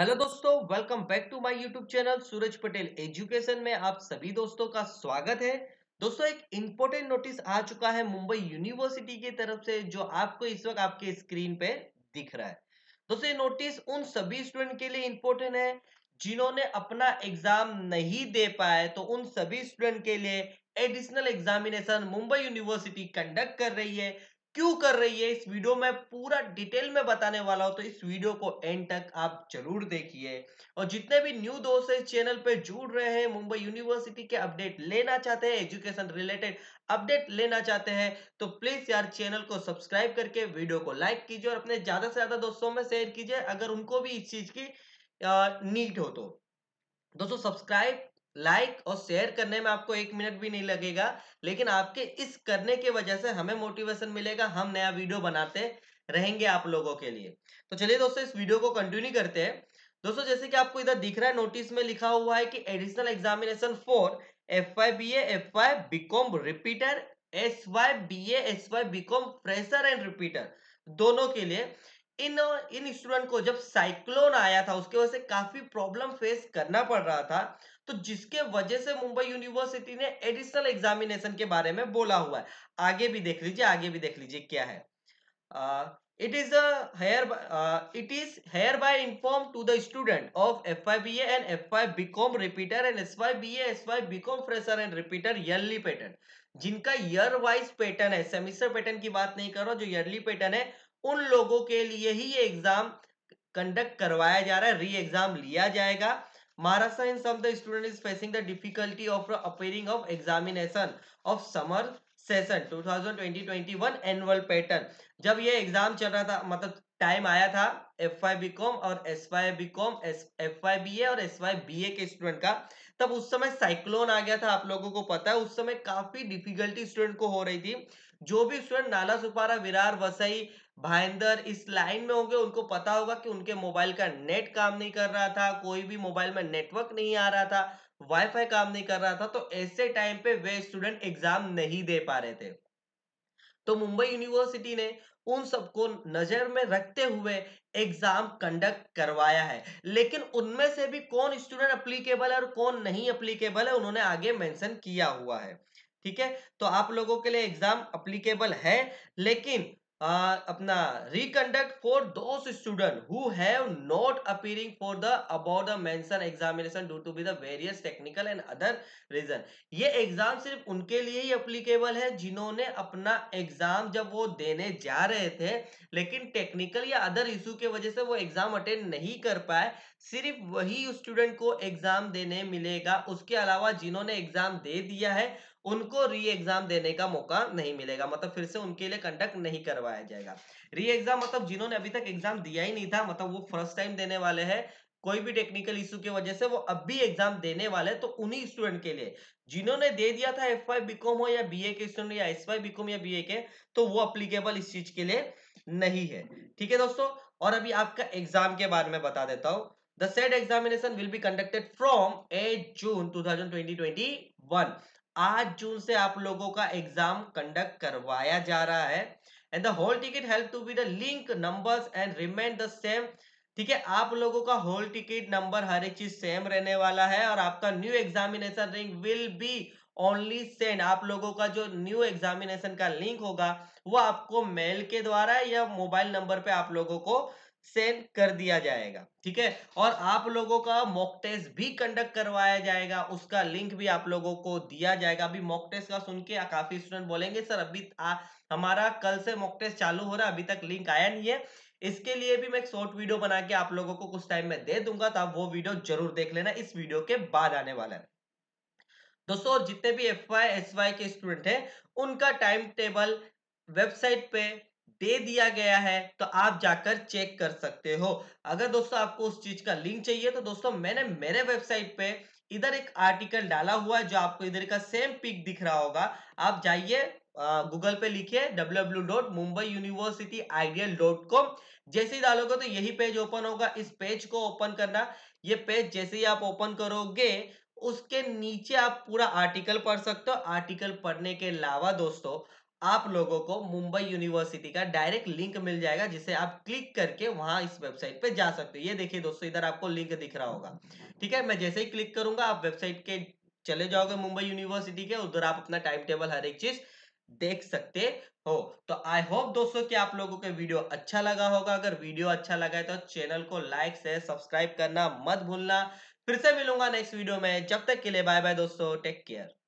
Hello दोस्तों, welcome back to my YouTube channel Suraj Patel education में आप सभी दोस्तों का स्वागत है। दोस्तों, एक इंपॉर्टेंट नोटिस आ चुका है मुंबई यूनिवर्सिटी की तरफ से, जो आपको इस वक्त आपके स्क्रीन पे दिख रहा है। दोस्तों, ये नोटिस उन सभी स्टूडेंट के लिए इंपॉर्टेंट है जिन्होंने अपना एग्जाम नहीं दे पाए, तो उन सभी स्टूडेंट के लिए additional examination Mumbai university conduct कर रही है। क्यों कर रही है, इस वीडियो में पूरा डिटेल में बताने वाला हूं, तो इस वीडियो को एंड तक आप जरूर देखिए। और जितने भी न्यू दोस्त इस चैनल पे जुड़ रहे हैं, मुंबई यूनिवर्सिटी के अपडेट लेना चाहते हैं, एजुकेशन रिलेटेड अपडेट लेना चाहते हैं, तो प्लीज यार चैनल को सब्सक्राइब करके वीडियो को लाइक कीजिए और अपने ज्यादा से ज्यादा दोस्तों में शेयर कीजिए अगर उनको भी इस चीज की नीड हो तो। दोस्तों, सब्सक्राइब, लाइक और शेयर करने में आपको 1 मिनट भी नहीं लगेगा, लेकिन आपके इस करने की वजह से हमें मोटिवेशन मिलेगा, हम नया वीडियो बनाते रहेंगे आप लोगों के लिए। तो चलिए दोस्तों, इस वीडियो को कंटिन्यू करते हैं। दोस्तों, जैसे कि आपको इधर दिख रहा है, नोटिस में लिखा हुआ है कि additional examination for FY BA FY BCom repeater, SY BA SY BCom fresher and repeater, दोनों के लिए इन इन स्टूडेंट को जब साइक्लोन आया था, उसके वजह से काफी प्रॉब्लम फेस करना पड़ रहा था। तो जिसके वजह से मुंबई यूनिवर्सिटी ने एडिशनल एग्जामिनेशन के बारे में बोला हुआ है। आगे भी देख लीजिए, आगे भी देख लीजिए क्या है। It is hereby informed to the student of FYBA and FY BCom repeater and SYBA SY BCom fresher and repeater yearly pattern, जिनका ईयर वाइज पैटर्न है, सेमिस्टर पैटर्न की बात नहीं कर रहा, जो ईयरली पैटर्न है, उन लोगों के लिए ही ये एग्जाम कंडक्ट करवाया जा रहा है, री एग्जाम लिया जाएगा। Maharashtra in some the student is facing the difficulty of appearing of examination of summer session 2020-21 annual pattern. जब ये एग्जाम चल रहा था, मतलब टाइम आया था FY बीकॉम और SY बीकॉम, FY BA और SY BA के स्टूडेंट का, तब उस समय साइक्लोन आ गया था, आप लोगों को पता है। उस समय काफी डिफिकल्टी स्टूडेंट को हो रही थी। जो भी स्टूडेंट नाला सुपारा, विरार, वसई, भाईंदर इस लाइन में होंगे, उनको पता होगा कि उनके मोबाइल का नेट काम नहीं कर रहा था, कोई भी मोबाइल में नेटवर्क नहीं आ रहा था, वाईफाई काम नहीं कर रहा था, तो ऐसे टाइम पे वे स्टूडेंट एग्जाम नहीं दे पा रहे थे। तो मुंबई यूनिवर्सिटी ने उन सबको नजर में रखते हुए एग्जाम कंडक्ट करवाया है। लेकिन उनमें से भी कौन स्टूडेंट अप्लीकेबल है और कौन नहीं अप्लीकेबल है, उन्होंने आगे मेंशन किया हुआ है। ठीक है, तो आप लोगों के लिए एग्जाम अप्लीकेबल है, लेकिन अपना reconduct for those student who have not appearing for the about the mention examination due to be the various technical and other reason. ये एग्जाम सिर्फ उनके लिए ही अप्लीकेबल है जिन्होंने अपना एग्जाम जब वो देने जा रहे थे, लेकिन टेक्निकल या अदर इशू के वजह से वो एग्जाम अटेंड नहीं कर पाए। सिर्फ वही स्टूडेंट को एग्जाम देने मिलेगा, उसके अलावा जिन्होंने एग्जाम दे दिया है उनको री एग्जाम देने का मौका नहीं मिलेगा, मतलब फिर से उनके लिए कंडक्ट नहीं करवाया जाएगा। री एग्जाम मतलब जिन्होंने अभी तक एग्जाम दिया ही नहीं था, मतलब वो फर्स्ट टाइम देने वाले हैं, कोई भी टेक्निकल इशू की वजह से वो अब भी एग्जाम देने वाले, तो उन्हीं स्टूडेंट के लिए। जिन्होंने दे दिया था FY बीकॉम हो या BA के स्टूडेंट, या SY बीकॉम या BA के, तो वो अप्लीकेबल इस चीज के लिए नहीं है। ठीक है दोस्तों, और अभी आपका एग्जाम के बारे में बता देता हूं। The said examination will be conducted from 8 June 2021। 8 जून से आप लोगों का एग्जाम कंडक्ट करवाया जा रहा है। And the hall ticket help to be the link numbers and remain the same. ठीक है, आप लोगों का होल टिकट नंबर हर एक चीज सेम रहने वाला है, और आपका new examination link will be only send. आप लोगों का जो न्यू एग्जामिनेशन का लिंक होगा वो आपको मेल के द्वारा या मोबाइल नंबर पे आप लोगों को सेंड कर दिया जाएगा। ठीक है, और आप लोगों का मॉक टेस्ट भी कंडक्ट करवाया जाएगा, उसका लिंक भी आप लोगों को दिया जाएगा। अभी मॉक टेस्ट का सुन के काफी स्टूडेंट बोलेंगे सर अभी हमारा कल से मॉक टेस्ट चालू हो रहा है, अभी तक लिंक आया नहीं है। इसके लिए भी मैं एक शॉर्ट वीडियो बना के आप लोगों को कुछ टाइम में दे दूंगा, तो आप वो वीडियो जरूर देख लेना, इस वीडियो के बाद आने वाला है दोस्तों। और जितने भी FY SY के स्टूडेंट हैं, उनका टाइम टेबल वेबसाइट पे दे दिया गया है, तो आप जाकर चेक कर सकते हो। अगर दोस्तों आपको उस चीज का लिंक चाहिए, तो दोस्तों मैंने मेरे वेबसाइट पे इधर एक आर्टिकल डाला हुआ है, जो आपको इधर का सेम पिक दिख रहा होगा। आप जाइए, गूगल पे लिखिए www.mumbaiuniversityideal.com। जैसे ही डालोगे तो यही पेज ओपन होगा, इस पेज को ओपन करना। ये पेज जैसे ही आप ओपन करोगे, उसके नीचे आप पूरा आर्टिकल पढ़ सकते हो। आर्टिकल पढ़ने के अलावा दोस्तों, आप लोगों को मुंबई यूनिवर्सिटी का डायरेक्ट लिंक मिल जाएगा, जिसे आप क्लिक करके वहां इस वेबसाइट पे जा सकते हो। ये देखिए दोस्तों, इधर आपको लिंक दिख रहा होगा। ठीक है, मैं जैसे ही क्लिक करूंगा आप वेबसाइट के चले जाओगे मुंबई यूनिवर्सिटी के, उधर आप अपना टाइम टेबल हर एक चीज देख सकते हो। तो आई होप दोस्तों कि आप लोगों को वीडियो अच्छा लगा होगा। अगर वीडियो अच्छा लगा है तो चैनल को लाइक शेयर सब्सक्राइब करना मत भूलना। फिर से मिलूंगा नेक्स्ट वीडियो में, जब तक के लिए बाय बाय दोस्तों, टेक केयर।